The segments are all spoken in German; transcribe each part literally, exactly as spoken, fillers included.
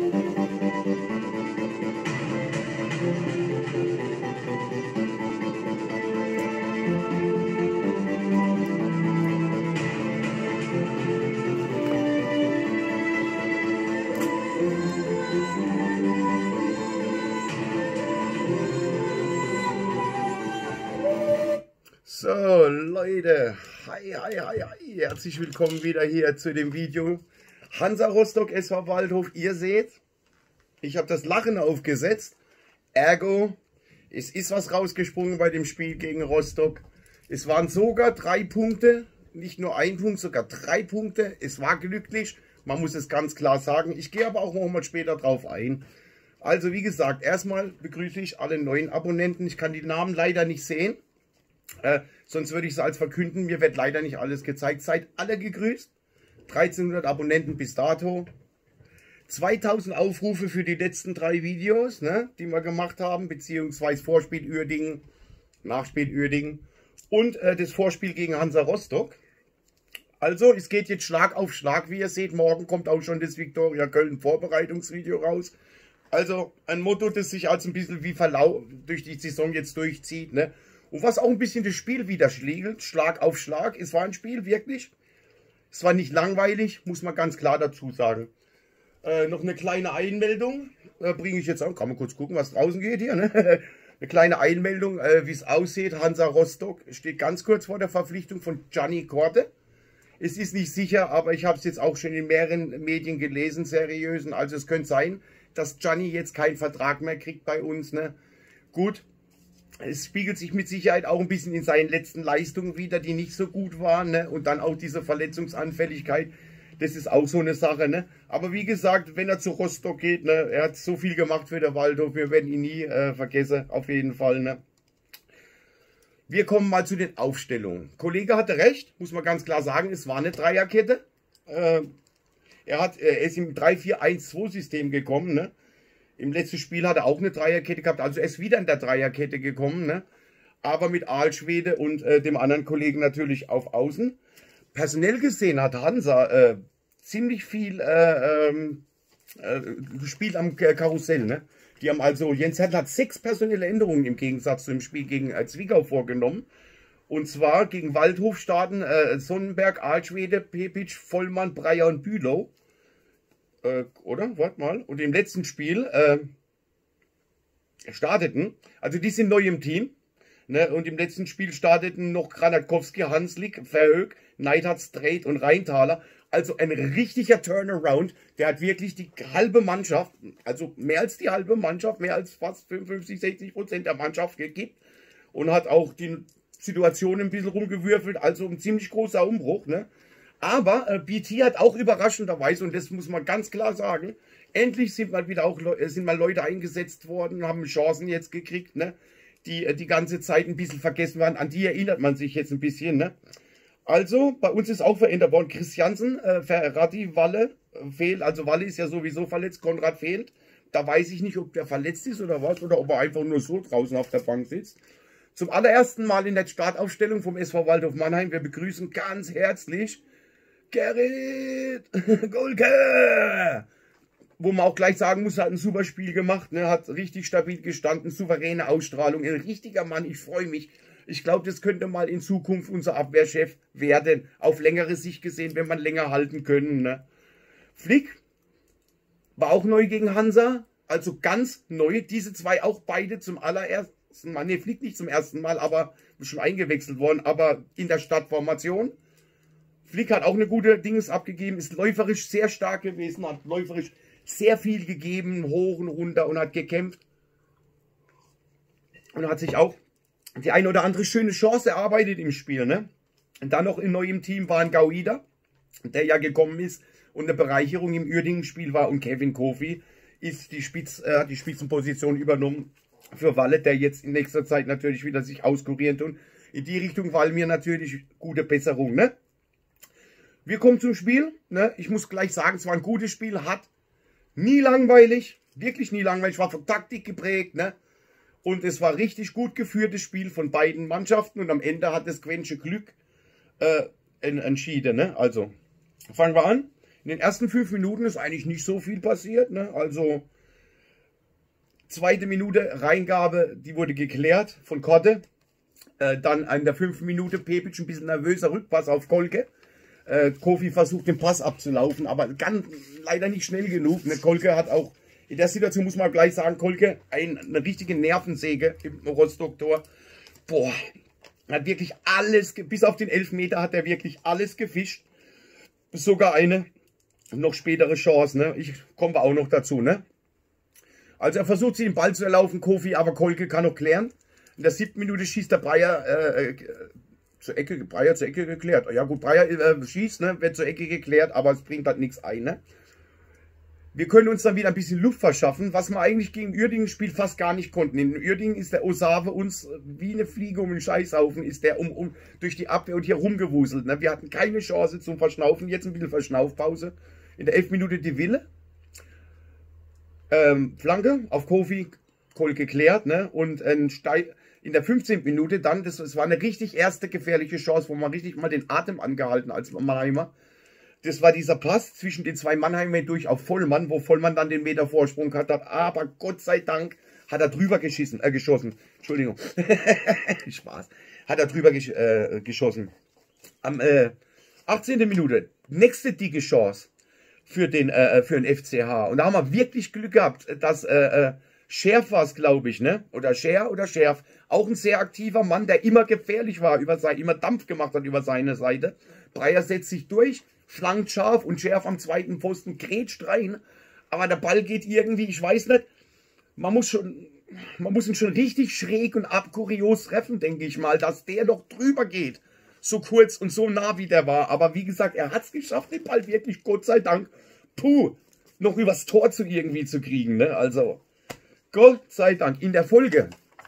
So Leute, hi, hi, hi, hi, herzlich willkommen wieder hier zu dem Video Hansa Rostock S V Waldhof. Ihr seht, ich habe das Lachen aufgesetzt, ergo, es ist was rausgesprungen bei dem Spiel gegen Rostock. Es waren sogar drei Punkte, nicht nur ein Punkt, sogar drei Punkte. Es war glücklich, man muss es ganz klar sagen. Ich gehe aber auch noch mal später drauf ein. Also wie gesagt, erstmal begrüße ich alle neuen Abonnenten. Ich kann die Namen leider nicht sehen. Äh, sonst würde ich es als verkünden, mir wird leider nicht alles gezeigt. Seid alle gegrüßt. dreizehnhundert Abonnenten bis dato. zweitausend Aufrufe für die letzten drei Videos, ne, die wir gemacht haben, beziehungsweise Vorspiel Uerdingen, Nachspiel Uerdingen und äh, das Vorspiel gegen Hansa Rostock. Also, es geht jetzt Schlag auf Schlag, wie ihr seht. Morgen kommt auch schon das Viktoria Köln Vorbereitungsvideo raus. Also, ein Motto, das sich als ein bisschen wie Verlauf durch die Saison jetzt durchzieht, ne. Und was auch ein bisschen das Spiel widerspiegelt, Schlag auf Schlag. Es war ein Spiel, wirklich. Es war nicht langweilig, muss man ganz klar dazu sagen. Äh, noch eine kleine Einmeldung, äh, bringe ich jetzt an. Kann man kurz gucken, was draußen geht hier. Ne? Eine kleine Einmeldung, äh, wie es aussieht. Hansa Rostock steht ganz kurz vor der Verpflichtung von Gianni Korte. Es ist nicht sicher, aber ich habe es jetzt auch schon in mehreren Medien gelesen, seriösen. Also es könnte sein, dass Gianni jetzt keinen Vertrag mehr kriegt bei uns. Ne? Gut. Es spiegelt sich mit Sicherheit auch ein bisschen in seinen letzten Leistungen wieder, die nicht so gut waren. Ne? Und dann auch diese Verletzungsanfälligkeit. Das ist auch so eine Sache. Ne? Aber wie gesagt, wenn er zu Rostock geht, ne? Er hat so viel gemacht für den Waldhof. Wir werden ihn nie äh, vergessen, auf jeden Fall. Ne? Wir kommen mal zu den Aufstellungen. Kollege hatte recht, muss man ganz klar sagen. Es war eine Dreierkette. Äh, er, hat, äh, er ist im drei vier eins zwei System gekommen. Ne? Im letzten Spiel hat er auch eine Dreierkette gehabt, also er ist wieder in der Dreierkette gekommen, ne? Aber mit Aalschwede und äh, dem anderen Kollegen natürlich auf Außen. Personell gesehen hat Hansa äh, ziemlich viel äh, ähm, äh, gespielt am Karussell, ne? Die haben also, Jens Hertel hat sechs personelle Änderungen im Gegensatz zum Spiel gegen äh, Zwickau vorgenommen. Und zwar gegen Waldhof starten äh, Sonnenberg, Aalschwede, Pepic, Vollmann, Breyer und Bülow. Äh, oder? Warte mal. Und im letzten Spiel äh, starteten, also die sind neu im Team, ne? Und im letzten Spiel starteten noch Granatkowski, Hanslik, Verhoek, Neidhardt, Streit und Rheintaler. Also ein richtiger Turnaround. Der hat wirklich die halbe Mannschaft, also mehr als die halbe Mannschaft, mehr als fast fünfundfünfzig, sechzig Prozent der Mannschaft gekippt und hat auch die Situation ein bisschen rumgewürfelt. Also ein ziemlich großer Umbruch, ne? Aber äh, B T hat auch überraschenderweise, und das muss man ganz klar sagen, endlich sind mal wieder auch sind mal Leute eingesetzt worden, haben Chancen jetzt gekriegt, ne, die äh, die ganze Zeit ein bisschen vergessen waren. An die erinnert man sich jetzt ein bisschen, ne. Also, bei uns ist auch verändert worden. Christiansen, äh, Ferrati, Walle äh, fehlt. Also Walle ist ja sowieso verletzt, Konrad fehlt. Da weiß ich nicht, ob der verletzt ist oder was, oder ob er einfach nur so draußen auf der Bank sitzt. Zum allerersten Mal in der Startaufstellung vom S V Waldhof Mannheim. Wir begrüßen ganz herzlich Gerrit Golke, wo man auch gleich sagen muss, hat ein super Spiel gemacht, ne, hat richtig stabil gestanden, souveräne Ausstrahlung, ein richtiger Mann, ich freue mich. Ich glaube, das könnte mal in Zukunft unser Abwehrchef werden, auf längere Sicht gesehen, wenn man länger halten können. Ne. Flick war auch neu gegen Hansa, also ganz neu, diese zwei auch beide zum allerersten Mal, ne, Flick nicht zum ersten Mal, aber schon eingewechselt worden, aber in der Startformation. Flick hat auch eine gute Dings abgegeben, ist läuferisch sehr stark gewesen, hat läuferisch sehr viel gegeben, hoch und runter und hat gekämpft. Und hat sich auch die eine oder andere schöne Chance erarbeitet im Spiel. Ne? Und dann noch in neuem Team war ein Gauida, der ja gekommen ist und eine Bereicherung im Uerdingen-Spiel war. Und Kevin Kofi ist die, Spitz, äh, hat die Spitzenposition übernommen für Walle, der jetzt in nächster Zeit natürlich wieder sich auskurieren tut. In die Richtung war mir natürlich gute Besserung. Ne? Wir kommen zum Spiel. Ne? Ich muss gleich sagen, es war ein gutes Spiel, hat nie langweilig, wirklich nie langweilig, war von Taktik geprägt. Ne? Und es war richtig gut geführtes Spiel von beiden Mannschaften und am Ende hat das Quänsche Glück äh, entschieden. Ne? Also, fangen wir an. In den ersten fünf Minuten ist eigentlich nicht so viel passiert. Ne? Also zweite Minute Reingabe, die wurde geklärt von Korte. Äh, dann in der fünften Minute Pepic ein bisschen nervöser Rückpass auf Kolke. Äh, Kofi versucht den Pass abzulaufen, aber ganz, leider nicht schnell genug. Ne? Kolke hat auch, in der Situation muss man gleich sagen, Kolke ein, eine richtige Nervensäge im Rostock-Tor. Boah, hat wirklich alles, bis auf den Elfmeter hat er wirklich alles gefischt. Sogar eine noch spätere Chance, ne? Ich komme auch noch dazu, ne? Also er versucht sich den Ball zu erlaufen, Kofi, aber Kolke kann noch klären. In der siebten Minute schießt der Breyer äh, äh, zur Ecke, Breyer zur Ecke geklärt. Ja gut, Breyer äh, schießt, ne? Wird zur Ecke geklärt, aber es bringt halt nichts ein, ne? Wir können uns dann wieder ein bisschen Luft verschaffen, was wir eigentlich gegen Uerdingen spielt fast gar nicht konnten. In Uerdingen ist der Osave uns wie eine Fliege um den Scheißhaufen, ist der um, um durch die Abwehr und hier rumgewuselt. Ne? Wir hatten keine Chance zum Verschnaufen, jetzt ein bisschen Verschnaufpause. In der elften Minute die Wille. Ähm, Flanke auf Kofi, Kohl geklärt. Ne? Und äh, in der fünfzehnten Minute dann, das, das war eine richtig erste gefährliche Chance, wo man richtig mal den Atem angehalten als Mannheimer. Das war dieser Pass zwischen den zwei Mannheimer durch auf Vollmann, wo Vollmann dann den Meter Vorsprung hat. Aber Gott sei Dank hat er drüber geschissen, äh, geschossen. Entschuldigung. Spaß. Hat er drüber gesch äh, geschossen. Am äh, achtzehnten Minute, nächste dicke Chance für den, äh, für den F C H. Und da haben wir wirklich Glück gehabt, dass äh, äh, Schärf war es, glaube ich, ne? Oder Scher oder Schärf. Auch ein sehr aktiver Mann, der immer gefährlich war, über sein, immer Dampf gemacht hat über seine Seite. Breyer setzt sich durch, flankt scharf und Schärf am zweiten Pfosten grätscht rein. Aber der Ball geht irgendwie, ich weiß nicht, man muss schon, man muss ihn schon richtig schräg und abkurios treffen, denke ich mal, dass der doch drüber geht. So kurz und so nah wie der war. Aber wie gesagt, er hat es geschafft, den Ball wirklich, Gott sei Dank, puh, noch übers Tor zu irgendwie zu kriegen, ne? Also, Gott sei Dank. In der Folge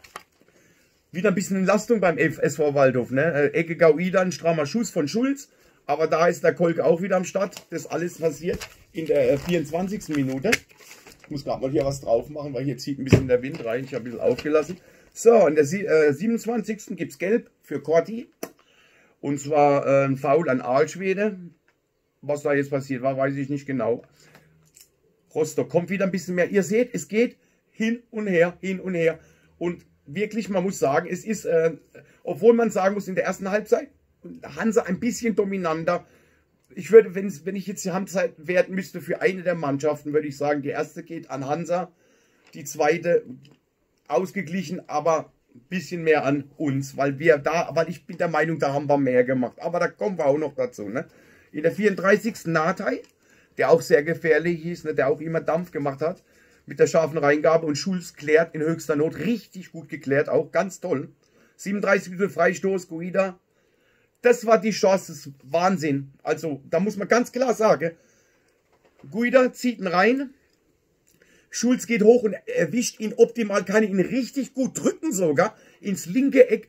wieder ein bisschen Entlastung beim S V Waldhof, ne? Ecke Gauida, ein strammer Schuss von Schulz. Aber da ist der Kolk auch wieder am Start. Das alles passiert in der vierundzwanzigsten Minute. Ich muss gerade mal hier was drauf machen, weil hier zieht ein bisschen der Wind rein. Ich habe ein bisschen aufgelassen. So, in der siebenundzwanzigsten gibt es Gelb für Corti. Und zwar äh, ein Foul an Aalschwede. Was da jetzt passiert war, weiß ich nicht genau. Rostock kommt wieder ein bisschen mehr. Ihr seht, es geht hin und her, hin und her. Und wirklich, man muss sagen, es ist, äh, obwohl man sagen muss, in der ersten Halbzeit, Hansa ein bisschen dominanter. Ich würde, wenn, wenn ich jetzt die Halbzeit werten müsste für eine der Mannschaften, würde ich sagen, die erste geht an Hansa, die zweite ausgeglichen, aber ein bisschen mehr an uns, weil wir da, weil ich bin der Meinung, da haben wir mehr gemacht. Aber da kommen wir auch noch dazu. Ne? In der vierunddreißigsten Nathai, der auch sehr gefährlich hieß, ne, der auch immer Dampf gemacht hat, mit der scharfen Reingabe und Schulz klärt in höchster Not, richtig gut geklärt, auch ganz toll. siebenunddreißig Minuten Freistoß, Guida. Das war die Chance, das ist Wahnsinn. Also, da muss man ganz klar sagen, Guida zieht ihn rein, Schulz geht hoch und erwischt ihn optimal, kann ihn richtig gut drücken sogar, ins linke Eck,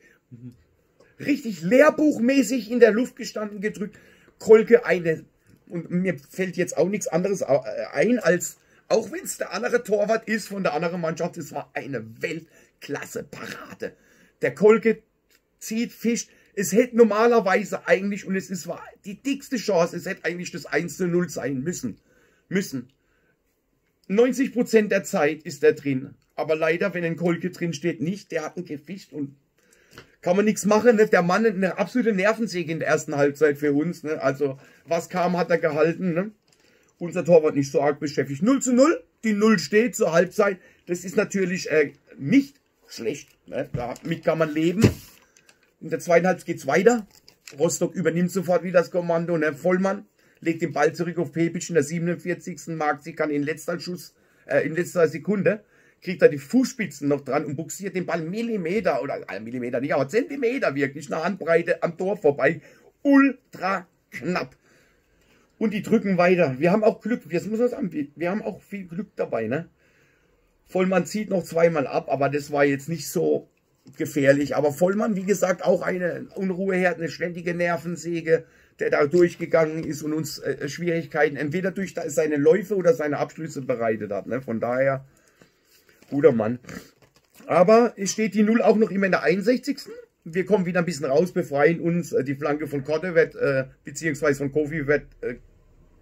richtig lehrbuchmäßig in der Luft gestanden gedrückt. Kolke eine, und mir fällt jetzt auch nichts anderes ein, als, auch wenn es der andere Torwart ist von der anderen Mannschaft, es war eine Weltklasse-Parade. Der Kolke zieht, fischt. Es hätte normalerweise eigentlich, und es ist war die dickste Chance, es hätte eigentlich das eins zu null sein müssen. Müssen. neunzig Prozent der Zeit ist er drin. Aber leider, wenn ein Kolke drin steht, nicht. Der hat ihn gefischt und kann man nichts machen. Ne? Der Mann eine absolute Nervensäge in der ersten Halbzeit für uns. Ne? Also, was kam, hat er gehalten. Ne? Unser Torwart nicht so arg beschäftigt. null zu null. Die null steht zur Halbzeit. Das ist natürlich äh, nicht schlecht. Ne? Damit kann man leben. In der zweiten Halbzeit geht es weiter. Rostock übernimmt sofort wieder das Kommando. Ne? Vollmann legt den Ball zurück auf Pepic in der siebenundvierzigsten Mark. kann in letzter Schuss, äh, in letzter Sekunde, kriegt er die Fußspitzen noch dran und buxiert den Ball Millimeter, oder äh, Millimeter nicht, aber Zentimeter wirklich, eine Handbreite am Tor vorbei. Ultra knapp. Und die drücken weiter. Wir haben auch Glück, das muss man sagen, wir haben auch viel Glück dabei. Ne? Vollmann zieht noch zweimal ab, aber das war jetzt nicht so gefährlich, aber Vollmann, wie gesagt, auch eine Unruheherd, eine ständige Nervensäge, der da durchgegangen ist und uns äh, Schwierigkeiten entweder durch seine Läufe oder seine Abschlüsse bereitet hat. Ne? Von daher, guter Mann. Aber es steht die Null auch noch immer in der einundsechzigsten Wir kommen wieder ein bisschen raus, befreien uns. Die Flanke von Korte wird, äh, beziehungsweise von Kofi wird äh,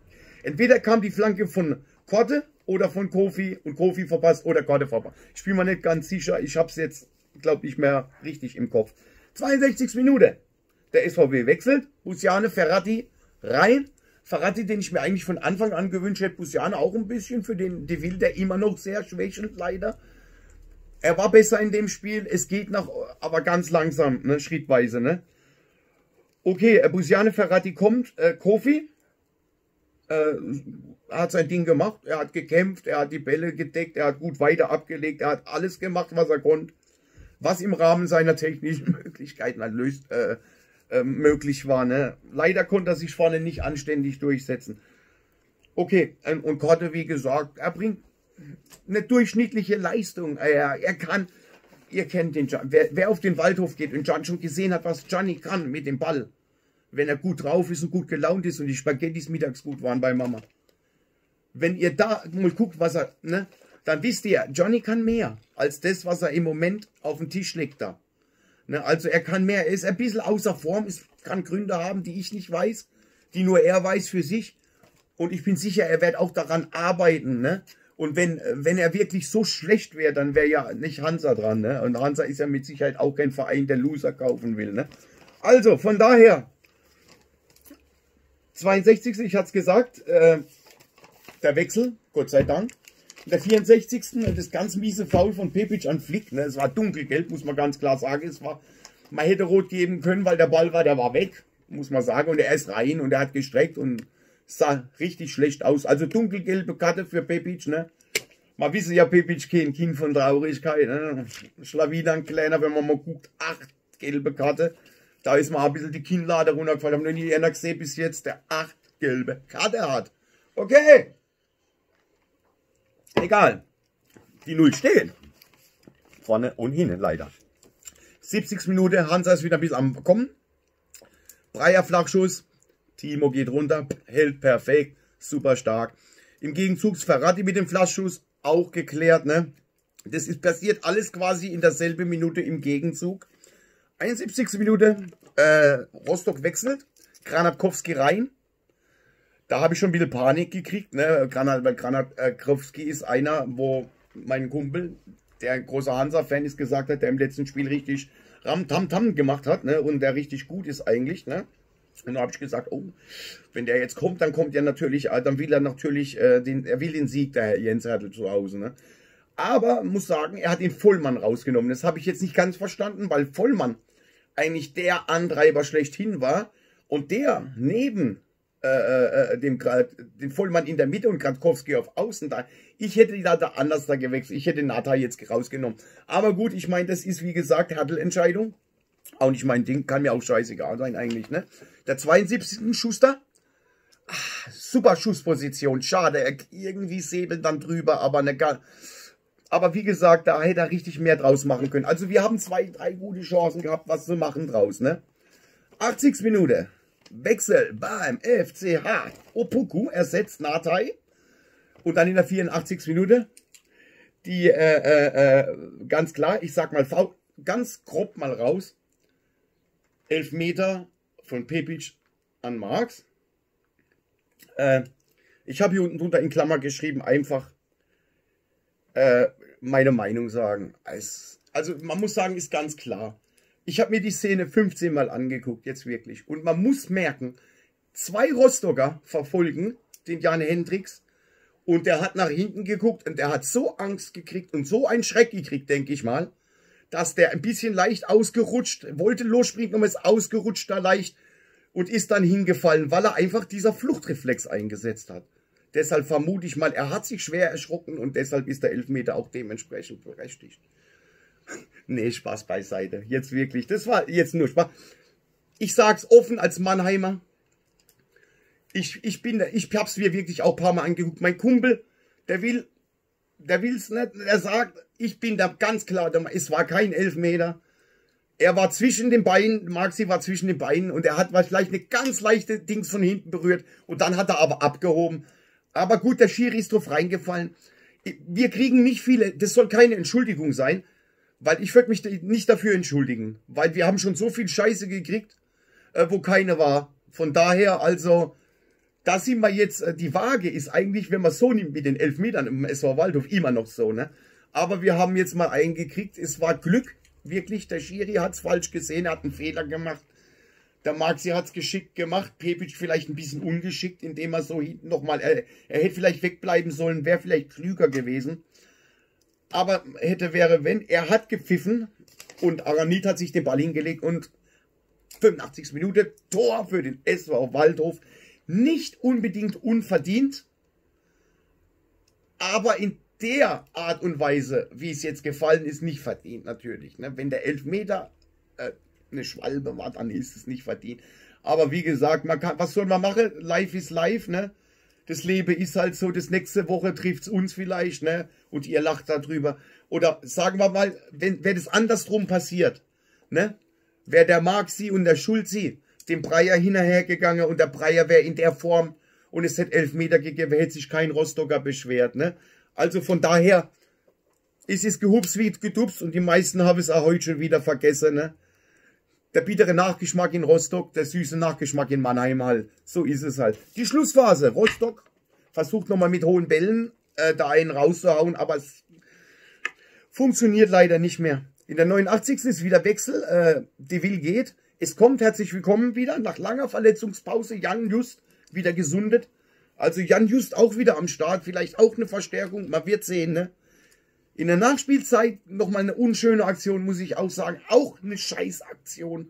Entweder kam die Flanke von Korte oder von Kofi und Kofi verpasst oder Korte verpasst. Ich bin mir nicht ganz sicher. Ich habe es jetzt, glaube ich, mehr richtig im Kopf. zweiundsechzigste Minute. Der S V W wechselt. Busiane, Ferrati rein. Ferrati, den ich mir eigentlich von Anfang an gewünscht hätte. Busiane auch ein bisschen für den De Vil, der immer noch sehr schwächend leider. Er war besser in dem Spiel. Es geht noch, aber ganz langsam, ne, schrittweise. Ne? Okay, Busiane, Ferrati kommt. Äh, Kofi äh, hat sein Ding gemacht. Er hat gekämpft, er hat die Bälle gedeckt, er hat gut weiter abgelegt. Er hat alles gemacht, was er konnte. Was im Rahmen seiner technischen Möglichkeiten halt löst, äh, äh, möglich war. Ne? Leider konnte er sich vorne nicht anständig durchsetzen. Okay, und Korte, wie gesagt, er bringt eine durchschnittliche Leistung. Er, er kann, ihr kennt den, wer, wer auf den Waldhof geht und Gian schon gesehen hat, was Gianni kann mit dem Ball, wenn er gut drauf ist und gut gelaunt ist und die Spaghettis mittags gut waren bei Mama. Wenn ihr da mal guckt, was er, ne, dann wisst ihr, Gianni kann mehr als das, was er im Moment auf den Tisch legt da. Ne, also er kann mehr, er ist ein bisschen außer Form, ist, kann Gründe haben, die ich nicht weiß, die nur er weiß für sich. Und ich bin sicher, er wird auch daran arbeiten, ne? Und wenn, wenn er wirklich so schlecht wäre, dann wäre ja nicht Hansa dran, ne? Und Hansa ist ja mit Sicherheit auch kein Verein, der Loser kaufen will, ne? Also, von daher, zweiundsechzigste ich hatte es gesagt, äh, der Wechsel, Gott sei Dank. In der vierundsechzigste das ganz miese Foul von Pepic an Flick, ne? Es war dunkelgelb, muss man ganz klar sagen. Es war, man hätte rot geben können, weil der Ball war, der war weg, muss man sagen. Und er ist rein und er hat gestreckt und sah richtig schlecht aus. Also dunkelgelbe Karte für Pepic, ne? Man wissen ja, Pepic kein Kind von Traurigkeit, ne? Schlawinern kleiner, wenn man mal guckt, acht gelbe Karte. Da ist mal ein bisschen die Kinnlade runtergefallen. Ich habe noch nie einer gesehen bis jetzt, der acht gelbe Karte hat. Okay. Egal. Die Null stehen. Vorne und hinten leider. siebzigste Minute, Hansa ist wieder ein bisschen am Kommen. Breyer Flachschuss. Timo geht runter, hält perfekt, super stark. Im Gegenzug Ferrati mit dem Flachschuss, auch geklärt, ne? Das ist passiert alles quasi in derselben Minute im Gegenzug. einundsiebzigste Minute, äh, Rostock wechselt, Granatkowski rein. Da habe ich schon ein bisschen Panik gekriegt, ne? Granat, weil Granatkowski ist einer, wo mein Kumpel, der ein großer Hansa-Fan ist, gesagt hat, der im letzten Spiel richtig Ram-Tam-Tam gemacht hat, ne? Und der richtig gut ist eigentlich, ne? Und da habe ich gesagt, oh, wenn der jetzt kommt, dann kommt er natürlich, dann will er natürlich, äh, den, er will den Sieg, der Herr Jens Hertel zu Hause. Ne? Aber muss sagen, er hat den Vollmann rausgenommen. Das habe ich jetzt nicht ganz verstanden, weil Vollmann eigentlich der Antreiber schlechthin war und der neben äh, äh, dem den Vollmann in der Mitte und Gratkowski auf Außen da. Ich hätte da, da anders da gewechselt. Ich hätte Nata jetzt rausgenommen. Aber gut, ich meine, das ist wie gesagt Hertel-Entscheidung. Auch nicht mein Ding, kann mir auch scheißegal sein eigentlich, ne? Der zweiundsiebzigste Schuster. Ach, super Schussposition, schade, er irgendwie säbelt dann drüber, aber ne, aber wie gesagt, da hätte er richtig mehr draus machen können. Also wir haben zwei, drei gute Chancen gehabt, was zu machen draus, ne? achtzigste Minute, Wechsel beim F C H. Opoku ersetzt Natai. Und dann in der vierundachtzigsten Minute, die, äh, äh, äh, ganz klar, ich sag mal, ganz grob mal raus, Elfmeter von Pepic an Marx. Äh, ich habe hier unten drunter in Klammer geschrieben, einfach äh, meine Meinung sagen. Es, also man muss sagen, ist ganz klar. Ich habe mir die Szene fünfzehn Mal angeguckt, jetzt wirklich. Und man muss merken, zwei Rostocker verfolgen den Jan Hendricks. Und der hat nach hinten geguckt und der hat so Angst gekriegt und so einen Schreck gekriegt, denke ich mal, dass der ein bisschen leicht ausgerutscht, wollte losspringen, aber ist ausgerutscht da leicht und ist dann hingefallen, weil er einfach dieser Fluchtreflex eingesetzt hat. Deshalb vermute ich mal, er hat sich schwer erschrocken und deshalb ist der Elfmeter auch dementsprechend berechtigt. Nee, Spaß beiseite. Jetzt wirklich, das war jetzt nur Spaß. Ich sag's offen als Mannheimer. Ich, ich bin, ich hab's mir wirklich auch ein paar Mal angeguckt. Mein Kumpel, der will, der will's nicht, er sagt, ich bin da ganz klar, es war kein Elfmeter. Er war zwischen den Beinen, Maxi war zwischen den Beinen und er hat vielleicht eine ganz leichte Dings von hinten berührt und dann hat er aber abgehoben. Aber gut, der Schiri ist drauf reingefallen. Wir kriegen nicht viele, das soll keine Entschuldigung sein, weil ich würde mich nicht dafür entschuldigen, weil wir haben schon so viel Scheiße gekriegt, wo keine war. Von daher also, da sind wir jetzt, äh, die Waage ist eigentlich, wenn man so nimmt mit den Elfmetern im S V Waldhof, immer noch so, ne? Aber wir haben jetzt mal eingekriegt, es war Glück, wirklich, der Schiri hat es falsch gesehen, er hat einen Fehler gemacht. Der Maxi hat es geschickt gemacht, Pepic vielleicht ein bisschen ungeschickt, indem er so hinten nochmal, er, er hätte vielleicht wegbleiben sollen, wäre vielleicht klüger gewesen. Aber hätte, wäre, wenn, er hat gepfiffen und Aranit hat sich den Ball hingelegt und fünfundachtzigste Minute, Tor für den S V Waldhof. Nicht unbedingt unverdient, aber in der Art und Weise, wie es jetzt gefallen ist, nicht verdient natürlich. Ne? Wenn der Elfmeter äh, eine Schwalbe war, dann ist es nicht verdient. Aber wie gesagt, man kann, was soll man machen? Live ist live, ne? Das Leben ist halt so, das nächste Woche trifft es uns vielleicht, ne? Und ihr lacht darüber. Oder sagen wir mal, wenn, wenn das andersrum passiert, ne? Wäre der Maxi und der Schulzi dem Breyer hinterhergegangen und der Breyer wäre in der Form und es hätte Elfmeter gegeben, hätte sich kein Rostocker beschwert, ne? Also von daher ist es gehups wie gedupst und die meisten haben es auch heute schon wieder vergessen, ne? Der bittere Nachgeschmack in Rostock, der süße Nachgeschmack in Mannheim halt. So ist es halt. Die Schlussphase. Rostock versucht nochmal mit hohen Bällen äh, da einen rauszuhauen, aber es funktioniert leider nicht mehr. In der neunundachtzigsten ist wieder Wechsel. Äh, De Will geht. Es kommt, herzlich willkommen wieder, nach langer Verletzungspause, Jan Just wieder gesundet. Also Jan Just auch wieder am Start, vielleicht auch eine Verstärkung, man wird sehen, ne? In der Nachspielzeit nochmal eine unschöne Aktion, muss ich auch sagen. Auch eine Scheißaktion.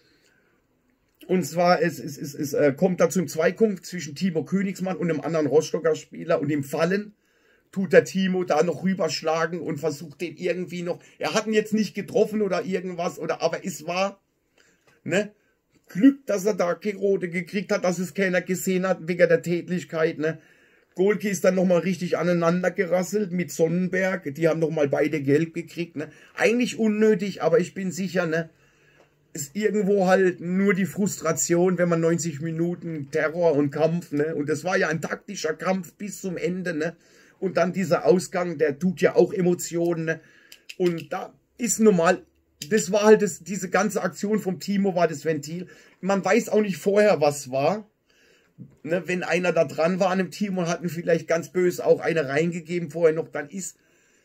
Und zwar, es, es, es, es äh, kommt da zum Zweikampf zwischen Timo Königsmann und einem anderen Rostocker Spieler. Und im Fallen tut der Timo da noch rüberschlagen und versucht den irgendwie noch... Er hat ihn jetzt nicht getroffen oder irgendwas, oder aber es war... ne, Glück, dass er da keine Rote gekriegt hat, dass es keiner gesehen hat, wegen der Tätlichkeit, ne. Golke ist dann nochmal richtig aneinander gerasselt mit Sonnenberg. Die haben nochmal beide gelb gekriegt. Ne? Eigentlich unnötig, aber ich bin sicher, ne, ist irgendwo halt nur die Frustration, wenn man neunzig Minuten Terror und Kampf, ne? Und das war ja ein taktischer Kampf bis zum Ende, ne? Und dann dieser Ausgang, der tut ja auch Emotionen, ne? Und da ist normal, das war halt das, diese ganze Aktion vom Timo war das Ventil. Man weiß auch nicht vorher, was war. Ne, wenn einer da dran war an dem Team und hat mir vielleicht ganz böse auch eine reingegeben vorher noch, dann ist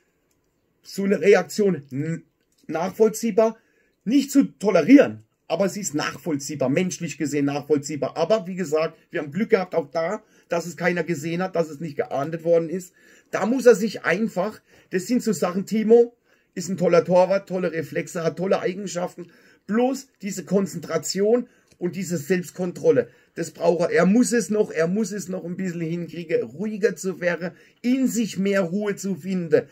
so eine Reaktion nachvollziehbar. Nicht zu tolerieren, aber sie ist nachvollziehbar, menschlich gesehen nachvollziehbar. Aber wie gesagt, wir haben Glück gehabt auch da, dass es keiner gesehen hat, dass es nicht geahndet worden ist. Da muss er sich einfach, das sind so Sachen, Timo ist ein toller Torwart, tolle Reflexe, hat tolle Eigenschaften. Bloß diese Konzentration und diese Selbstkontrolle, das braucht er. Er muss es noch, er muss es noch ein bisschen hinkriegen, ruhiger zu werden, in sich mehr Ruhe zu finden.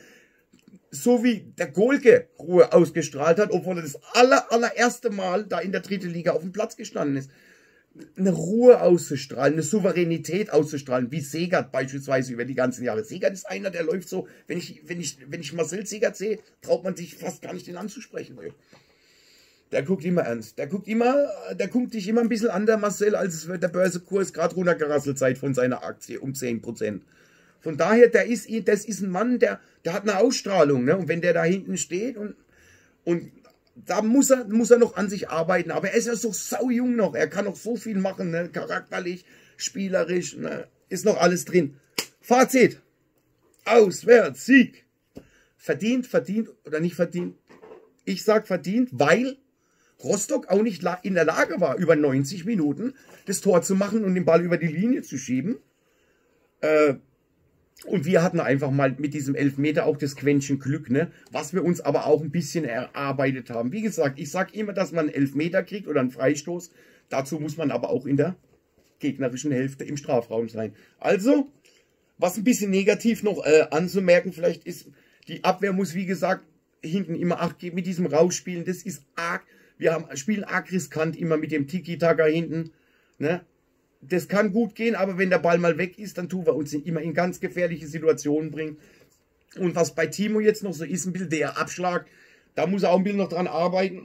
So wie der Golke Ruhe ausgestrahlt hat, obwohl er das aller, allererste Mal da in der dritten Liga auf dem Platz gestanden ist. Eine Ruhe auszustrahlen, eine Souveränität auszustrahlen, wie Segert beispielsweise über die ganzen Jahre. Segert ist einer, der läuft so, wenn ich, wenn ich, wenn ich Marcel Segert sehe, traut man sich fast gar nicht, den anzusprechen. Der guckt immer ernst. Der guckt immer, der guckt dich immer ein bisschen an, der Marcel, als es wird der Börsenkurs gerade runtergerasselt seid von seiner Aktie um zehn Prozent. Von daher, der ist, das ist ein Mann, der, der hat eine Ausstrahlung, ne? Und wenn der da hinten steht und, und da muss er, muss er noch an sich arbeiten. Aber er ist ja so saujung noch. Er kann noch so viel machen, ne? Charakterlich, spielerisch, ne? Ist noch alles drin. Fazit. Auswärts, Sieg. Verdient, verdient oder nicht verdient? Ich sag verdient, weil Rostock auch nicht in der Lage war, über neunzig Minuten das Tor zu machen und den Ball über die Linie zu schieben. Äh, und wir hatten einfach mal mit diesem Elfmeter auch das Quäntchen Glück, ne? Was wir uns aber auch ein bisschen erarbeitet haben. Wie gesagt, ich sage immer, dass man einen Elfmeter kriegt oder einen Freistoß. Dazu muss man aber auch in der gegnerischen Hälfte im Strafraum sein. Also, was ein bisschen negativ noch äh, anzumerken vielleicht ist, die Abwehr muss, wie gesagt, hinten immer Acht geben mit diesem Rausspielen. Das ist arg. Wir haben, spielen arg riskant immer mit dem Tiki-Taka hinten. Ne? Das kann gut gehen, aber wenn der Ball mal weg ist, dann tun wir uns immer in ganz gefährliche Situationen bringen. Und was bei Timo jetzt noch so ist, ein bisschen der Abschlag, da muss er auch ein bisschen noch dran arbeiten.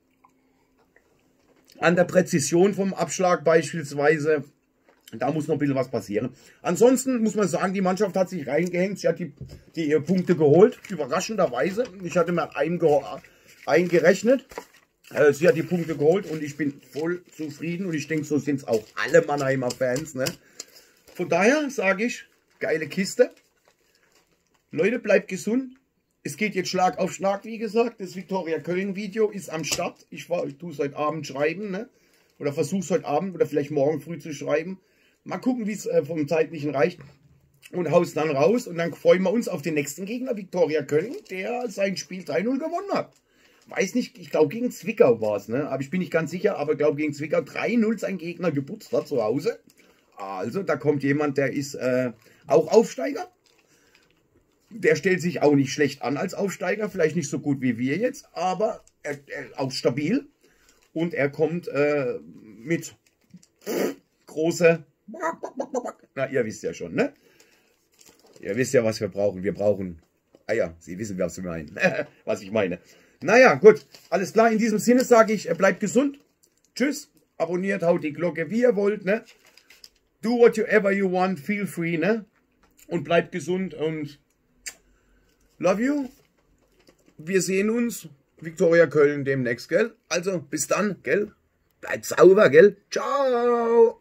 An der Präzision vom Abschlag beispielsweise, da muss noch ein bisschen was passieren. Ansonsten muss man sagen, die Mannschaft hat sich reingehängt, sie hat die, die Punkte geholt, überraschenderweise. Ich hatte mal einen eingerechnet. Äh, sie hat die Punkte geholt und ich bin voll zufrieden und ich denke, so sind es auch alle Mannheimer Fans. Ne? Von daher sage ich, geile Kiste. Leute, bleibt gesund. Es geht jetzt Schlag auf Schlag, wie gesagt. Das Viktoria Köln Video ist am Start. Ich, ich tue es heute Abend schreiben, ne? Oder versuche es heute Abend oder vielleicht morgen früh zu schreiben. Mal gucken, wie es äh, vom Zeitlichen reicht. Und haus dann raus. Und dann freuen wir uns auf den nächsten Gegner, Viktoria Köln, der sein Spiel drei null gewonnen hat. Weiß nicht, ich glaube gegen Zwickau war es, ne? Aber ich bin nicht ganz sicher, aber ich glaube gegen Zwickau drei null sein Gegner geputzt hat zu Hause. Also da kommt jemand, der ist äh, auch Aufsteiger. Der stellt sich auch nicht schlecht an als Aufsteiger, vielleicht nicht so gut wie wir jetzt, aber er, er, auch stabil. Und er kommt äh, mit große... Na, ihr wisst ja schon, ne? Ihr wisst ja, was wir brauchen. Wir brauchen Eier. Sie wissen, was ich meine. was ich meine. Naja, gut. Alles klar. In diesem Sinne sage ich, bleibt gesund. Tschüss. Abonniert, haut die Glocke, wie ihr wollt, ne? Do whatever you want. Feel free, ne? Und bleibt gesund und love you. Wir sehen uns. Viktoria Köln demnächst, gell? Also, bis dann, gell? Bleibt sauber, gell? Ciao.